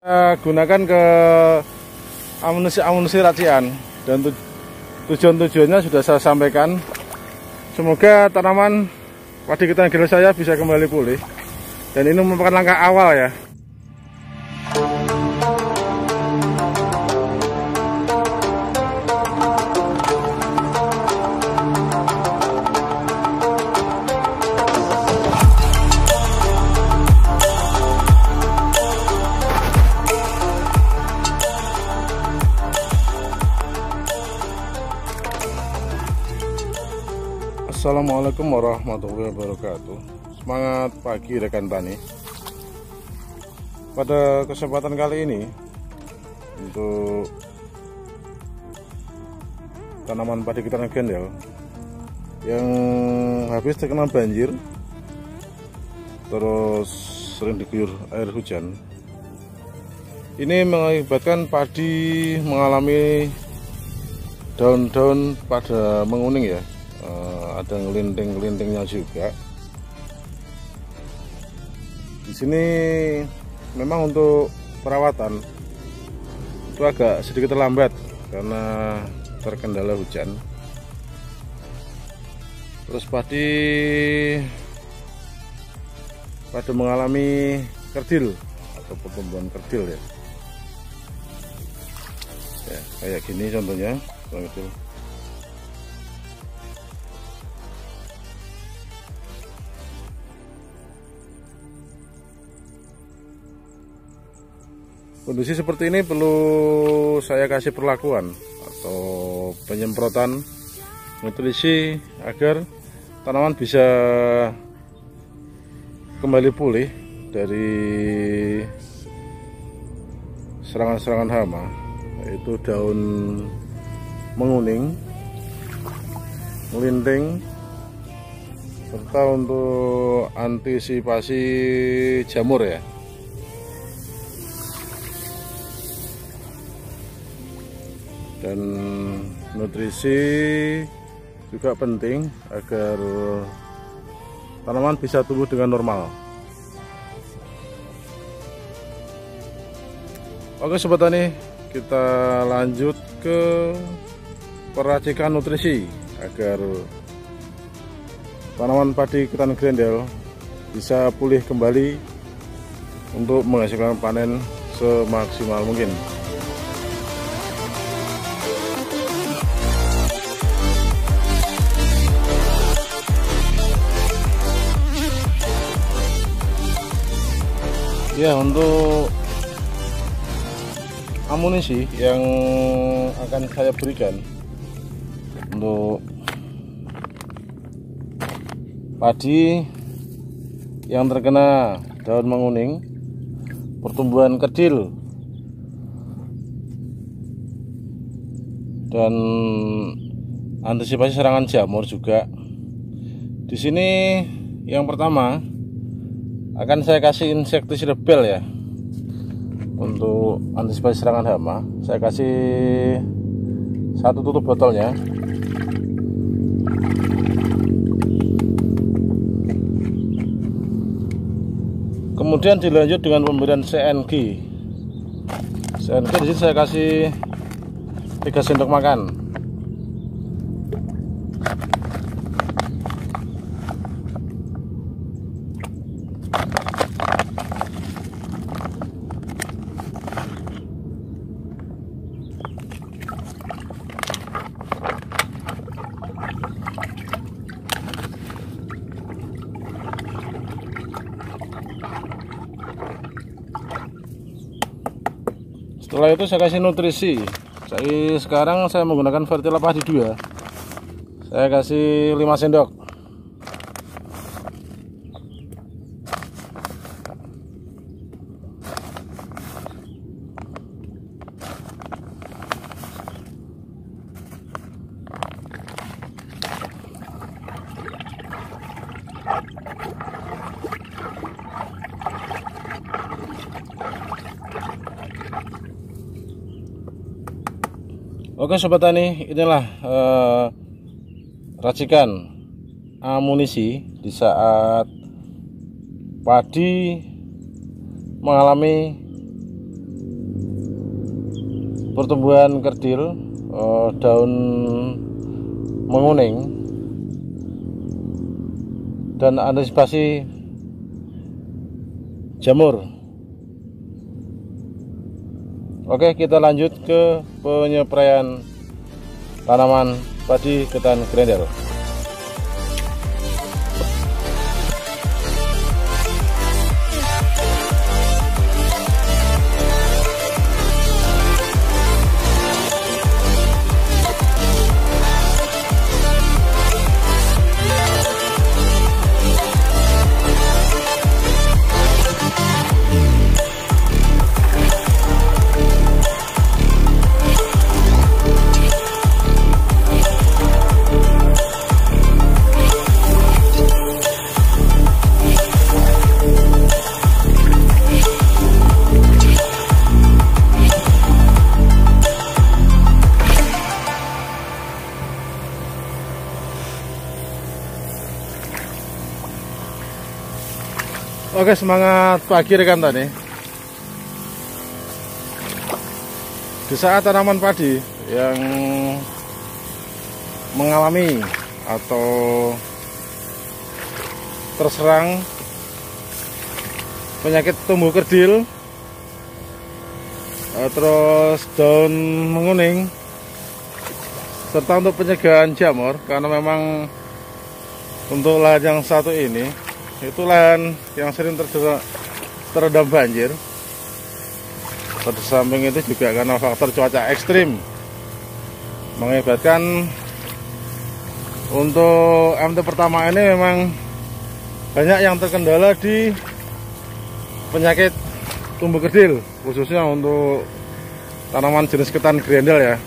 Gunakan ke amunisi racian, dan tujuannya sudah saya sampaikan. Semoga tanaman padi ketan gel saya bisa kembali pulih, dan ini merupakan langkah awal ya. Assalamualaikum warahmatullahi wabarakatuh. Semangat pagi rekan tani. Pada kesempatan kali ini, untuk tanaman padi ketan gendel yang habis terkena banjir terus sering diguyur air hujan, ini mengakibatkan padi mengalami daun-daun pada menguning ya. Ada ngelinting-ngelintingnya juga. Di sini memang untuk perawatan itu agak sedikit terlambat karena terkendala hujan. Terus padi pada mengalami kerdil atau pertumbuhan kerdil ya. Ya, kayak gini contohnya, kerdil. Kondisi seperti ini perlu saya kasih perlakuan atau penyemprotan nutrisi agar tanaman bisa kembali pulih dari serangan-serangan hama, yaitu daun menguning, melinting, serta untuk antisipasi jamur ya. Dan nutrisi juga penting agar tanaman bisa tumbuh dengan normal. Oke sobat tani, kita lanjut ke peracikan nutrisi agar tanaman padi ketan grendel bisa pulih kembali untuk menghasilkan panen semaksimal mungkin. Ya, untuk amunisi yang akan saya berikan untuk padi yang terkena daun menguning, pertumbuhan kerdil, dan antisipasi serangan jamur juga. Di sini yang pertama akan saya kasih insektisida bel ya, untuk antisipasi serangan hama. Saya kasih 1 tutup botolnya. Kemudian dilanjut dengan pemberian CNG. CNG di sini saya kasih 3 sendok makan. Setelah itu saya kasih nutrisi. Sekarang saya menggunakan Fertila Padi 2. Saya kasih 5 sendok. Oke sobat tani, inilah racikan amunisi di saat padi mengalami pertumbuhan kerdil, daun menguning, dan antisipasi jamur. Oke, kita lanjut ke penyepraian tanaman padi ketan grendel. Oke, semangat pagi rekan tani. Di saat tanaman padi yang mengalami atau terserang penyakit tumbuh kerdil, terus daun menguning, serta untuk pencegahan jamur, karena memang untuk lahan yang satu ini itu lahan yang sering terendam banjir. Pada samping itu juga karena faktor cuaca ekstrim mengakibatkan untuk MT pertama ini memang banyak yang terkendala di penyakit tumbuh kerdil, khususnya untuk tanaman jenis ketan grendel ya.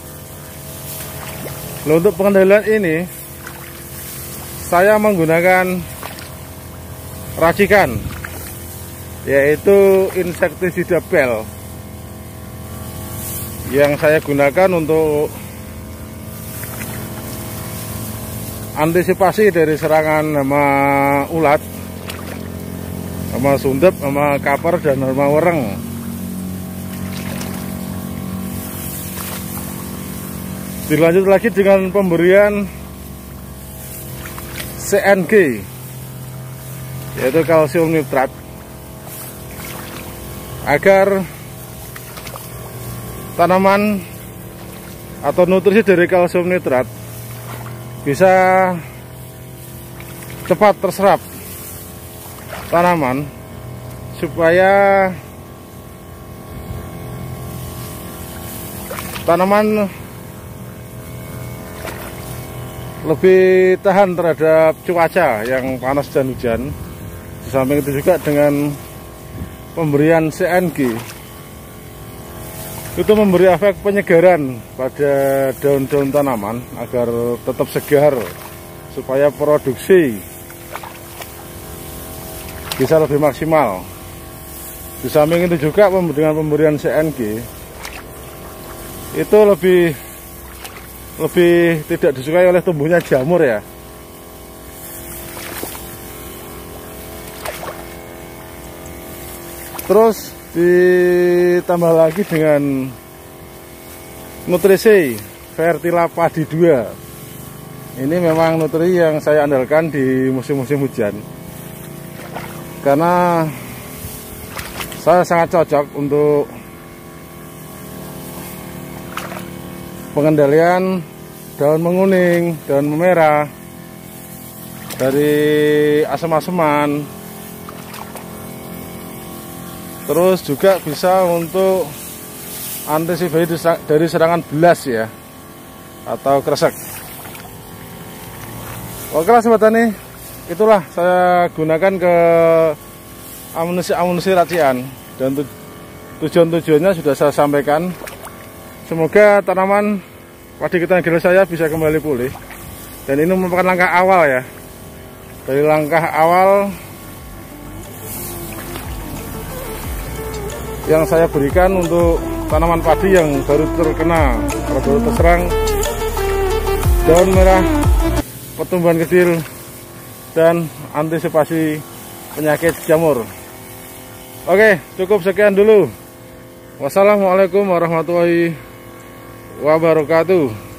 Nah, untuk pengendalian ini saya menggunakan racikan, yaitu insektisida bel yang saya gunakan untuk antisipasi dari serangan hama ulat, hama sundep, hama kaper, dan hama wereng. Dilanjut lagi dengan pemberian CNG, yaitu kalsium nitrat, agar tanaman atau nutrisi dari kalsium nitrat bisa cepat terserap tanaman, supaya tanaman lebih tahan terhadap cuaca yang panas dan hujan. Di samping itu juga dengan pemberian CNG itu memberi efek penyegaran pada daun-daun tanaman agar tetap segar, supaya produksi bisa lebih maksimal. Di samping itu juga dengan pemberian CNG itu lebih tidak disukai oleh tumbuhnya jamur ya. Terus ditambah lagi dengan nutrisi Fertila Padi 2. Ini memang nutrisi yang saya andalkan di musim-musim hujan, karena saya sangat cocok untuk pengendalian daun menguning, daun memerah dari asam-asaman. Terus juga bisa untuk antisipasi dari serangan belas ya, atau kresek. Oke lah sobat tani, itulah saya gunakan ke amunisi racian, dan tujuan-tujuannya sudah saya sampaikan. Semoga tanaman padi ketan grendel saya bisa kembali pulih, dan ini merupakan langkah awal ya, dari langkah awal yang saya berikan untuk tanaman padi yang baru terserang daun merah, pertumbuhan kecil, dan antisipasi penyakit jamur. Oke, cukup sekian dulu. Wassalamualaikum warahmatullahi wabarakatuh.